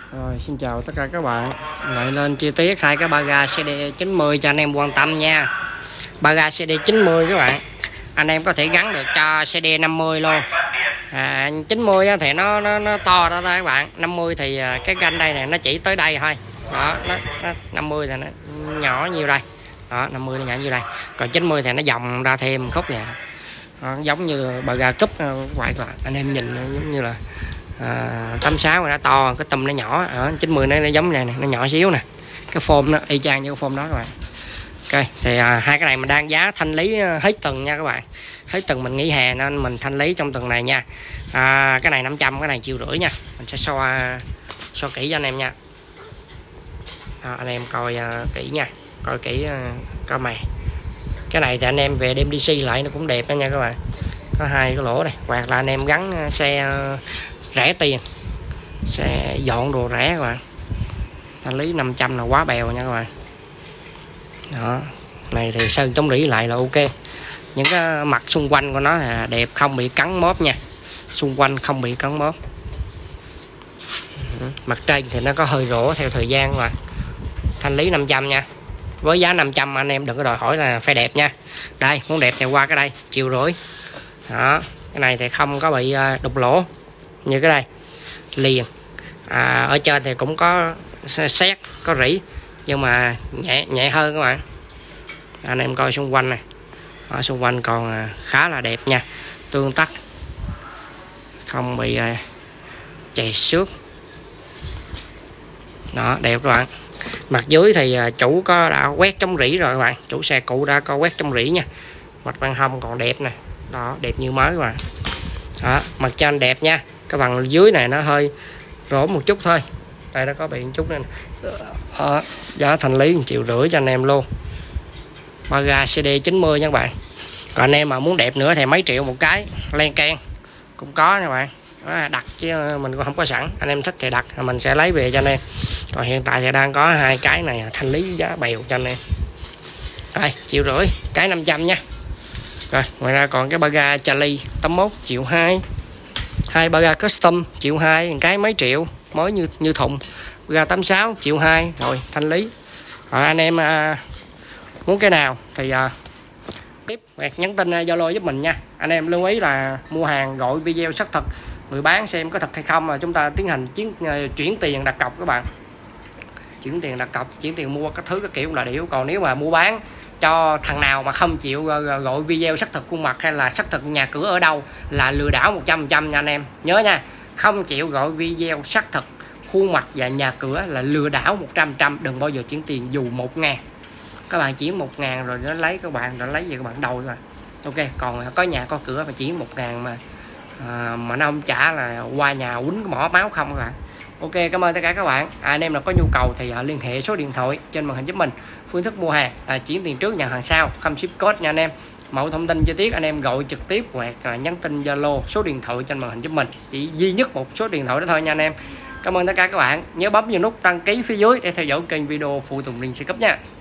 Rồi, xin chào tất cả các bạn. Lại lên chi tiết hai cái ba ga CD90 cho anh em quan tâm nha. Ba ga CD90 các bạn, anh em có thể gắn được cho CD50 luôn. 90 thì nó to đó thôi các bạn. 50 thì cái ganh đây này nó chỉ tới đây thôi. Đó, nó 50 thì nó nhỏ nhiêu đây. Đó, 50 nó nhỏ như đây. Còn 90 thì nó vòng ra thêm khúc vậy. Đó, giống như ba ga cúp các bạn. Anh em nhìn giống như là 86 nó to, cái tùm nó nhỏ. Ở 90 nó giống này, nó nhỏ xíu nè. Cái phôm nó y chang như cái phôm đó các bạn. Ok, thì hai cái này mình đang giá thanh lý hết tuần nha các bạn. Hết tuần mình nghỉ hè nên mình thanh lý trong tuần này nha. Cái này 500, cái này 1,5 triệu nha. Mình sẽ so kỹ cho anh em nha. Anh em coi kỹ nha, coi kỹ coi mày. Cái này thì anh em về đem đi xi lại nó cũng đẹp đó nha các bạn. Có hai cái lỗ này, hoặc là anh em gắn xe rẻ tiền, xe dọn đồ rẻ các bạn. Thanh lý 500 là quá bèo nha các bạn. Đó, này thì sơn chống rỉ lại là ok. Những cái mặt xung quanh của nó là đẹp, không bị cắn móp nha. Xung quanh không bị cắn móp. Mặt trên thì nó có hơi rỗ theo thời gian mà. Thanh lý 500 nha. Với giá 500 anh em đừng có đòi hỏi là phải đẹp nha. Đây, muốn đẹp thì qua cái đây, 1,5 triệu. Đó, cái này thì không có bị đục lỗ như cái đây. Liền. Ở trên thì cũng có sét, có rỉ, nhưng mà nhẹ hơn các bạn. Anh em coi xung quanh này. Ở xung quanh còn khá là đẹp nha. Tương tác, không bị chày xước. Đó, đẹp các bạn. Mặt dưới thì chủ đã quét chống rỉ rồi các bạn. Chủ xe cũ đã có quét chống rỉ nha. Mặt ban hông còn đẹp nè. Đó, đẹp như mới các bạn. Đó, mặt trên đẹp nha. Cái bằng dưới này nó hơi rỗ một chút thôi. Đây nó có bị một chút này. Đó, giá thanh lý 1,5 triệu cho anh em luôn. Ba ga CD90 nha các bạn. Còn anh em mà muốn đẹp nữa thì mấy triệu một cái len keng cũng có nha các bạn. Đó, đặt chứ mình cũng không có sẵn. Anh em thích thì đặt, mình sẽ lấy về cho anh em. Còn hiện tại thì đang có hai cái này thanh lý giá bèo cho anh em. Đây, 1,5 triệu, cái 500 nha. Rồi, ngoài ra còn cái ba ga Charlie 81 1,2 triệu. Hai ba ga custom 1,2 triệu, cái mấy triệu, mới như thùng. Ba ga 86 1,2 triệu. Rồi, thanh lý. Rồi anh em muốn cái nào thì tiếp hoặc nhắn tin Zalo giúp mình nha. Anh em lưu ý là mua hàng gọi video xác thực, người bán xem có thật hay không là chúng ta tiến hành chuyển tiền đặt cọc các bạn. Chuyển tiền đặt cọc, chuyển tiền mua các thứ các kiểu là điểu. Còn nếu mà mua bán cho thằng nào mà không chịu gọi video xác thực khuôn mặt hay là xác thực nhà cửa ở đâu là lừa đảo 100% nha anh em. Nhớ nha, không chịu gọi video xác thực khuôn mặt và nhà cửa là lừa đảo 100%. Đừng bao giờ chuyển tiền dù 1.000. Các bạn chuyển 1.000 rồi nó lấy các bạn, rồi lấy gì các bạn đầu các bạn. Ok, còn có nhà có cửa mà chuyển 1.000 mà nó không trả là qua nhà quýnh cái mỏ máu không các bạn. Ok, cảm ơn tất cả các bạn. Anh em nào có nhu cầu thì liên hệ số điện thoại trên màn hình giúp mình. Phương thức mua hàng chuyển tiền trước nhận hàng sau, không ship code nha anh em. Mọi thông tin chi tiết anh em gọi trực tiếp hoặc nhắn tin Zalo số điện thoại trên màn hình giúp mình. Chỉ duy nhất một số điện thoại đó thôi nha anh em. Cảm ơn tất cả các bạn. Nhớ bấm vào nút đăng ký phía dưới để theo dõi kênh video phụ tùng riêng xe cấp nha.